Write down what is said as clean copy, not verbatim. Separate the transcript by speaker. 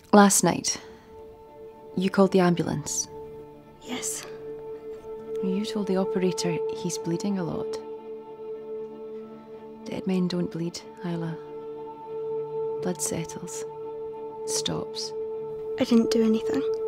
Speaker 1: Last night, you called the ambulance.
Speaker 2: Yes.
Speaker 1: You told the operator he's bleeding a lot. Dead men don't bleed, Isla. Blood settles. Stops.
Speaker 2: I didn't do anything.